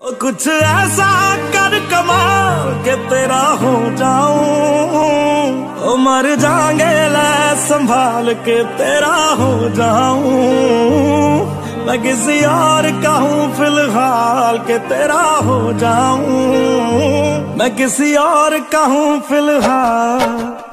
ओ कुछ ऐसा कर कमाल के तेरा हो जाऊं, ओ मर जाएंगे ले संभाल के तेरा हो जाऊं। मैं किसी और का हूँ फिलहाल के तेरा हो जाऊं, मैं किसी और का हूँ फिलहाल।